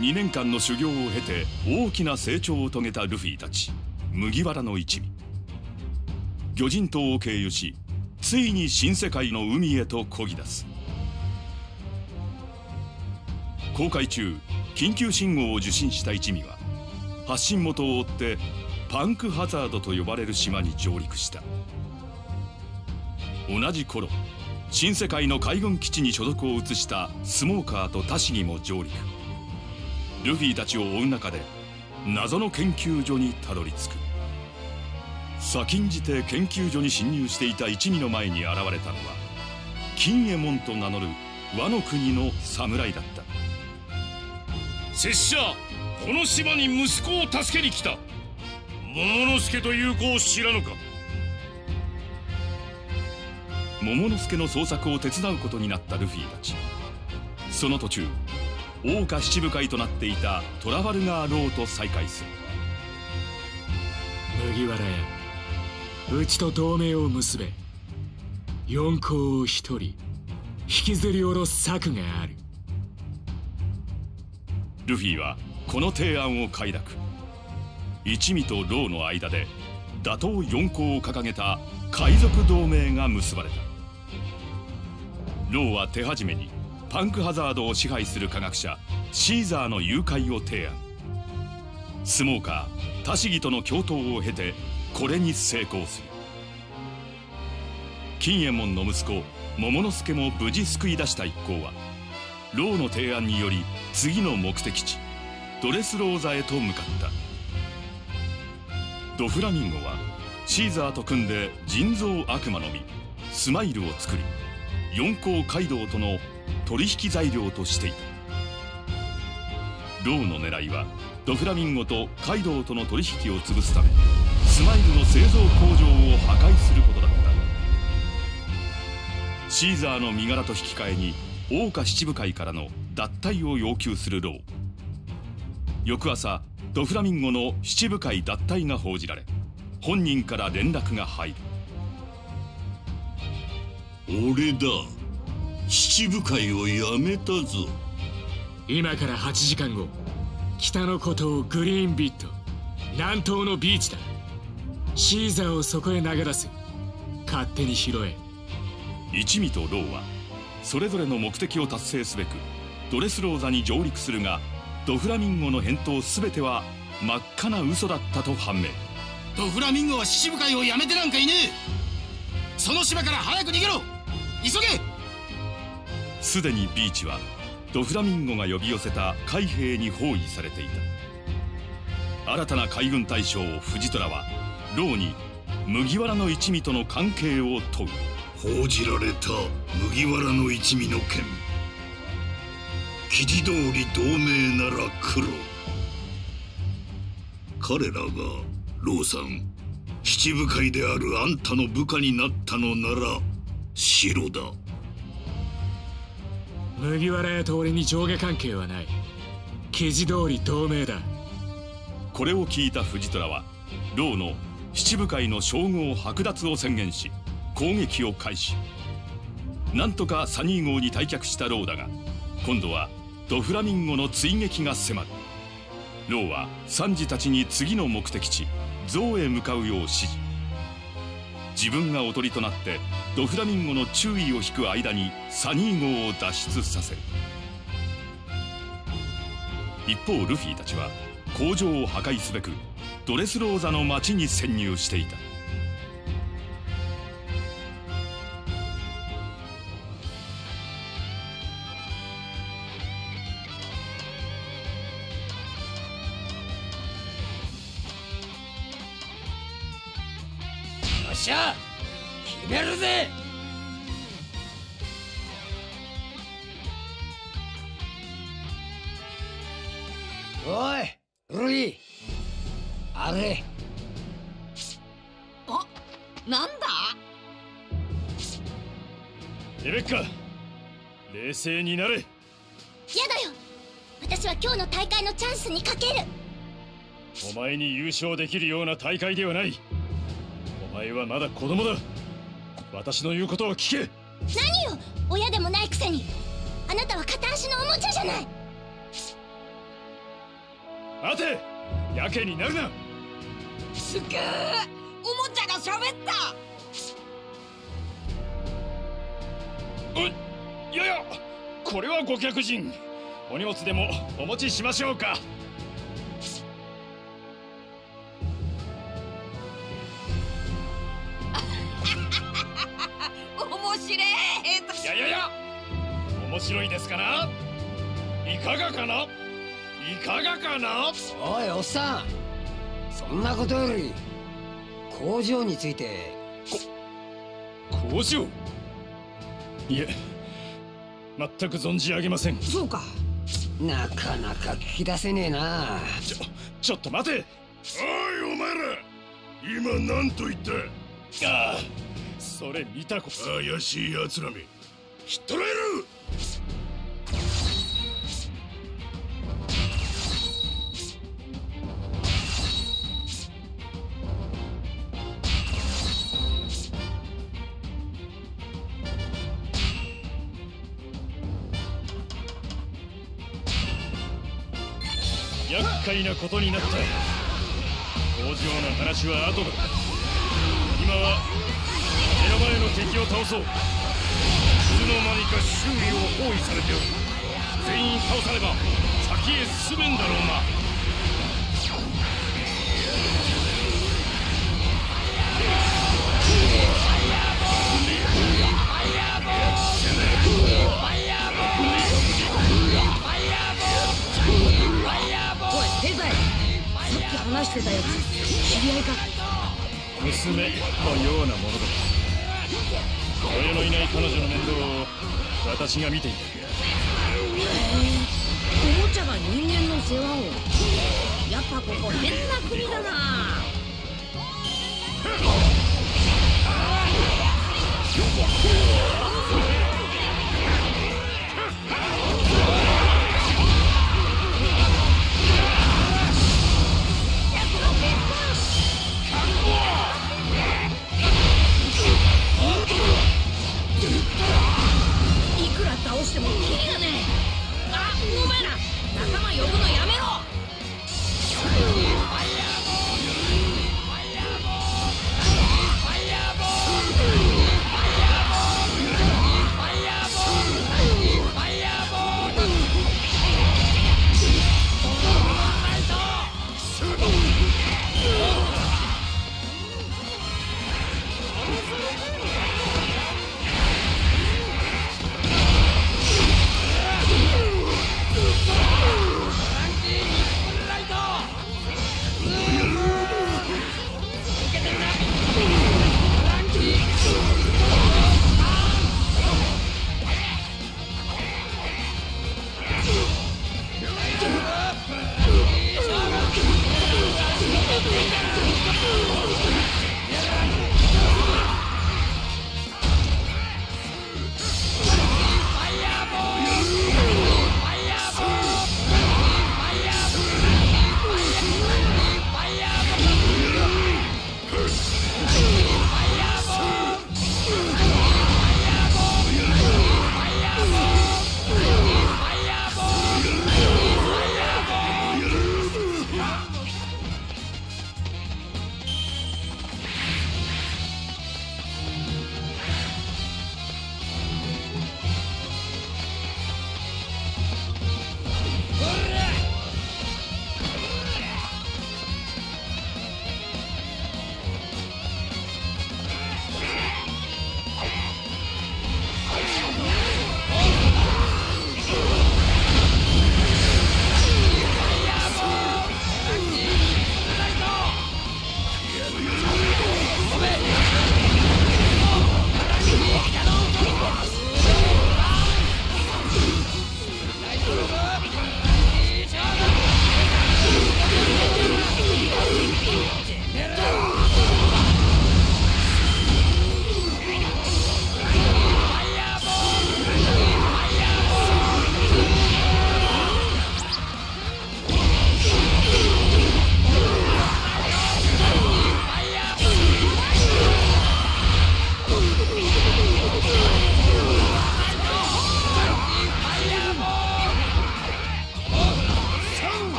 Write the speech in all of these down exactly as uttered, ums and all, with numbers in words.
にねんかんの修行を経て大きな成長を遂げたルフィたち麦わらの一味。魚人島を経由し、ついに新世界の海へと漕ぎ出す。航海中、緊急信号を受信した一味は発信元を追ってパンクハザードと呼ばれる島に上陸した。同じ頃、新世界の海軍基地に所属を移したスモーカーとタシギも上陸。ルフィたちを追う中で謎の研究所にたどり着く。先んじて研究所に侵入していた一味の前に現れたのは金右衛門と名乗るワノ国の侍だった。 拙者、この島に息子を助けに来た。桃之助という子を知らぬか。 桃之助の捜索を手伝うことになったルフィたち。その途中、桜花七部会となっていたトラファルガーローと再会する。 麦わらや、うちと同盟を結べ。四皇を一人引きずり下ろす策がある。 ルフィはこの提案を快諾。一味とローの間で打倒四皇を掲げた海賊同盟が結ばれた。ローは手始めにパンクハザードを支配する科学者シーザーの誘拐を提案。スモーカー、タシギとの共闘を経てこれに成功する。金右衛門の息子桃之助も無事救い出した一行はローの提案により次の目的地ドレスローザへと向かった。ドフラミンゴはシーザーと組んで人造悪魔の実スマイルを作り、四皇カイドウとの取引材料としていた。ローの狙いはドフラミンゴとカイドウとの取引を潰すためスマイルの製造工場を破壊することだった。シーザーの身柄と引き換えに桜花七部会からの脱退を要求するロー。翌朝、ドフラミンゴの七部会脱退が報じられ、本人から連絡が入る。 俺だ、七部会をやめたぞ。 今からはちじかんご、北の孤島グリーンビット、南東のビーチだ。シーザーをそこへ投げ出す。勝手に拾え。 一味とローはそれぞれの目的を達成すべくドレスローザに上陸するが、ドフラミンゴの返答すべては真っ赤な嘘だったと判明。 ドフラミンゴは七部会をやめてなんかいねえ。その島から早く逃げろ。急げ。 すでにビーチはドフラミンゴが呼び寄せた海兵に包囲されていた。新たな海軍大将藤虎はローに麦わらの一味との関係を問う。 報じられた麦わらの一味の件、記事通り同盟なら黒。彼らがローさん、七部会であるあんたの部下になったのなら白だ。 麦わら屋と俺に上下関係はない。記事通り同盟だ。 これを聞いた藤虎はローの七部会の称号剥奪を宣言し攻撃を開始。なんとかサニー号に退却したローだが、今度はドフラミンゴの追撃が迫る。ローはサンジたちに次の目的地ゾウへ向かうよう指示。自分がおとりとなってドフラミンゴの注意を引く間にサニー号を脱出させる。一方ルフィたちは工場を破壊すべくドレスローザの町に潜入していた。 よっしゃ、決めるぜ。おいルイ、あれ。 あ、なんだ。 レベッカ、冷静になれ。 やだよ、私は今日の大会のチャンスにかける。 お前に優勝できるような大会ではない。お前はまだ子供だ。私の言うことを聞け。 何よ、親でもないくせに。あなたは片足のおもちゃじゃない。 待て、やけになるな。 すげえ、おもちゃが喋った。 うっ、いやいや、これはご客人。お荷物でもお持ちしましょうか。 面白い。 いやいやいや、面白いですかな。いかがかな、いかがかな。 おいおっさん、そんなことより工場について。 こ工場、いえ、全く存じ上げません。 そうか、なかなか聞き出せねえな。 ちょちょっと待て。 おいお前ら、今何と言った。 ああ、それ見たこと。 怪しい奴らめ、ひっ捕らえる。 厄介なことになった。工場の話は後だ。今は目の前の敵を倒そう。いつの間にか周囲を包囲されておる。全員倒さねば先へ進めんだろうな。 話してたやつ、知り合いか。 娘のようなものだ。親のいない彼女の面倒を私が見ていた。 おもちゃが人間の世話を。やっぱここ変な国だな。いくら倒してもキリがねえ。あ、お前ら仲間呼ぶのやめろ。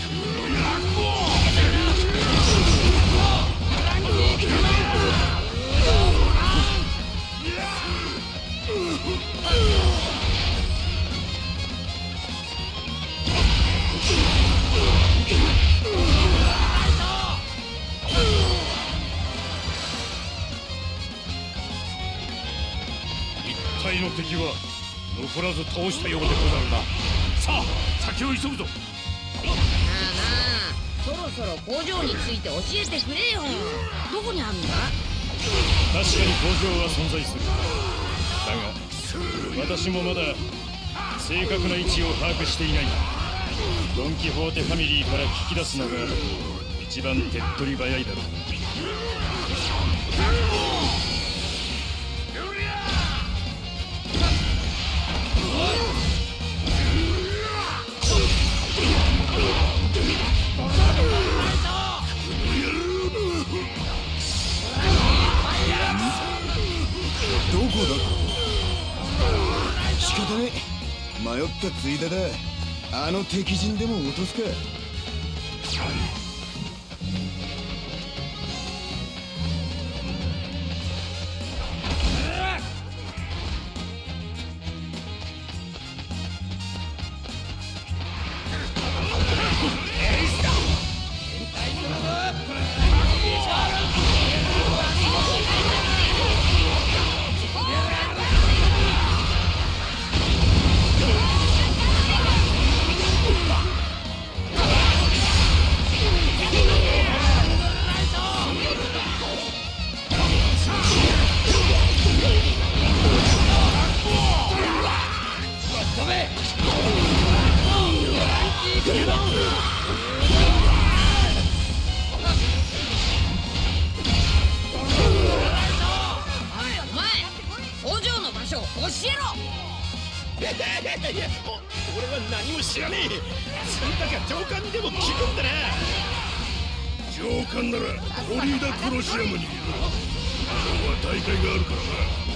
一体の敵は残らず倒したようでござるな。さあ先を急ぐぞ。 なあなあ、そろそろ工場について教えてくれよ。どこにあるんだ？ 確かに工場は存在する。だが私もまだ正確な位置を把握していない。ドン・キホーテファミリーから聞き出すのが一番手っ取り早いだろう。 どこだ？仕方ねえ、迷ったついでだ。あの敵陣でも落とすか。 俺は何も知らねえ。そんたか上官にでも聞くんだな。 上官ならコリーダコロシアムにいる。今日は大会があるからな。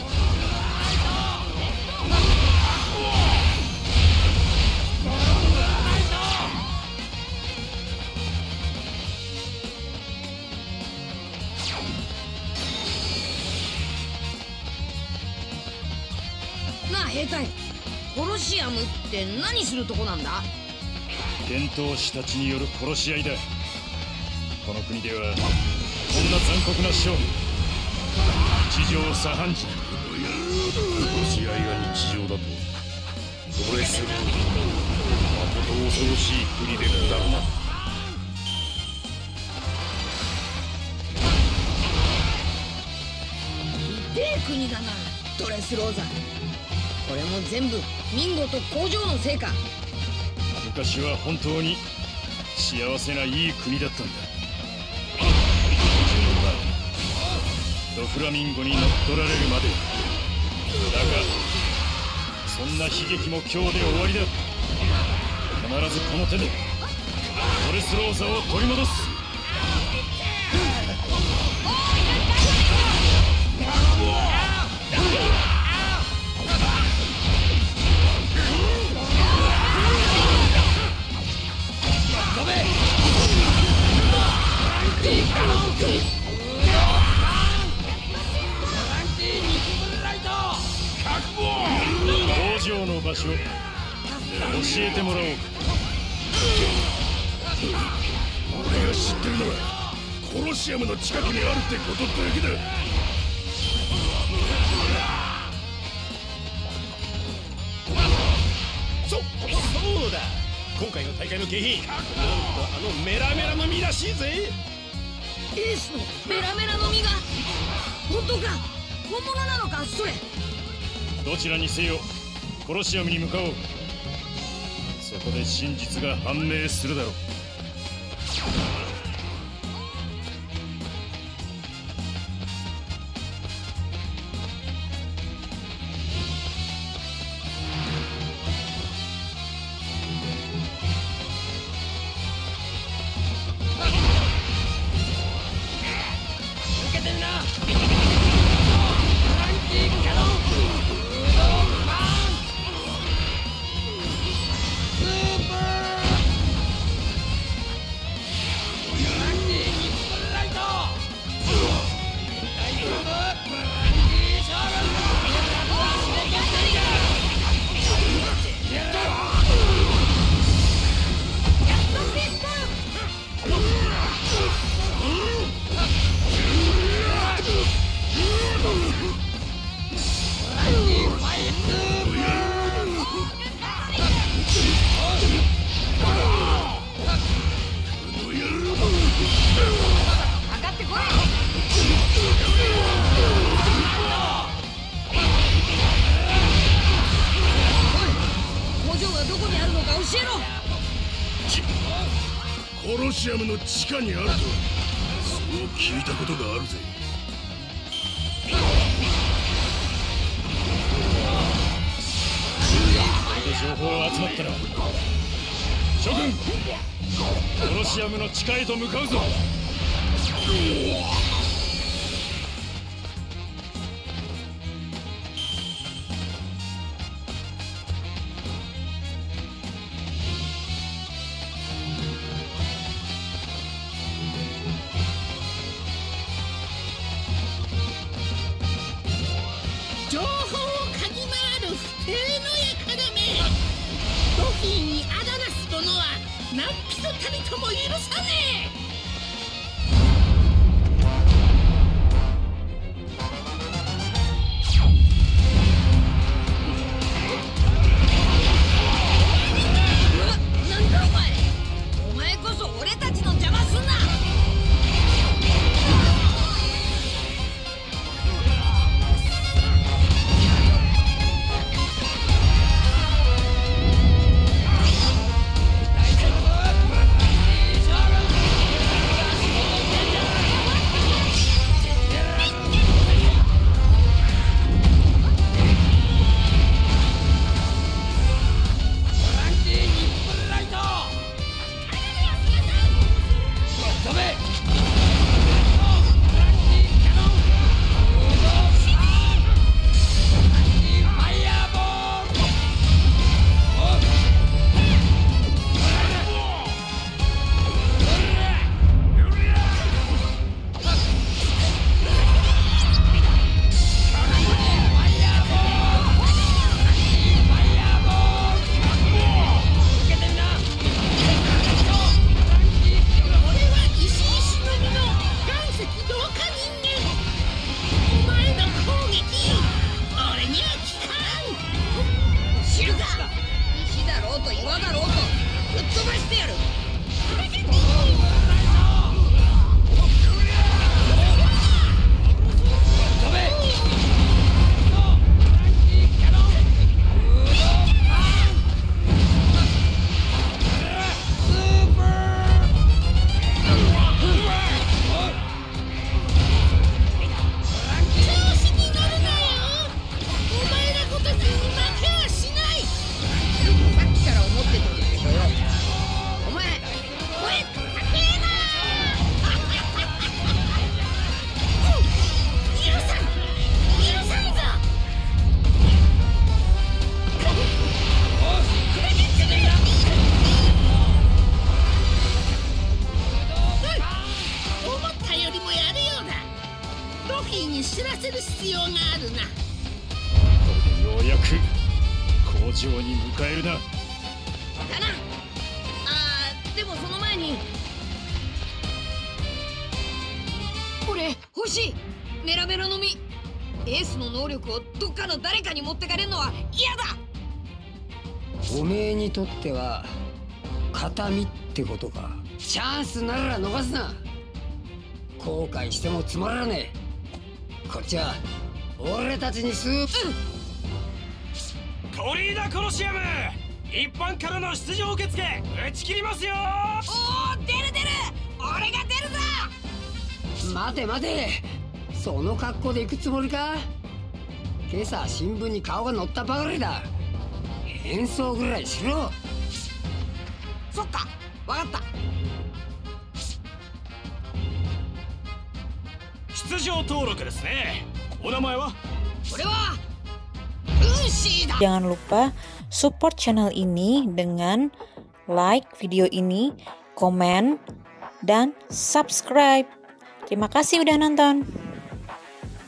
なあ兵隊、コロシアムって何するとこなんだ？ 伝統師たちによる殺し合いだ。この国ではこんな残酷な勝負日常茶飯事。 殺し合いが日常だとドレスローまこと恐ろしい国でござるな。 ひでえ国だな、ドレスローザ。これも全部ミンゴと工場のせいか。 昔は本当に幸せないい国だったんだ。ドフラミンゴに乗っ取られるまで。だがそんな悲劇も今日で終わりだ。必ずこの手でドレスローザを取り戻す。工場の場所教えてもらおう。 俺が知ってるのはコロシアムの近くにあるってことだけだ。 そ、そうだ。今回の大会の景品、なんとあのメラメラの実らしいぜ。 エースのメラメラの実が本当か？本物なのかそれ？ どちらにせよコロシアムに向かおう。そこで真実が判明するだろう。 えろ。 コロシアムの地下にあるとはそう聞いたことがあるぜ。 これで情報が集まったら諸君、コロシアムの地下へと向かうぞ。 情報を嗅ぎ回る不正の輩め。ドフィーにあだなす者は何人たりとも許さねえ。 なんだお前。お前こそ俺たちの邪魔すんな。 知らせる必要があるな。 ようやく工場に迎えるな。 だな。あー、でもその前に俺欲しい。メラメラの実。エースの能力をどっかの誰かに持ってかれるのは嫌だ。 おめえにとっては形見ってことか。チャンスなら逃すな。後悔してもつまらねえ。こっちは俺たちにスープ、 うん、コリーダコロシアム一般からの出場受付打ち切りますよ。 おお、出る出る。俺が出るぞ。 待て待て、その格好で行くつもりか。今朝新聞に顔が載ったばかりだ。変装ぐらいしろ。 そっか、わかった。 出場登録ですね。お名前は？ 俺はルーシーだ。 Jangan lupa support channel ini dengan like video ini, komen, dan subscribe. Terima kasih udah nonton.